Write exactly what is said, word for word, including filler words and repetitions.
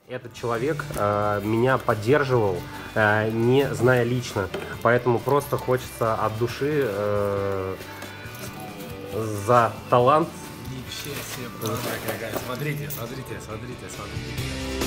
Этот человек э, меня поддерживал, э, не зная лично, поэтому просто хочется от души э, за талант. Ничего себе, смотрите, смотрите, смотрите, смотрите.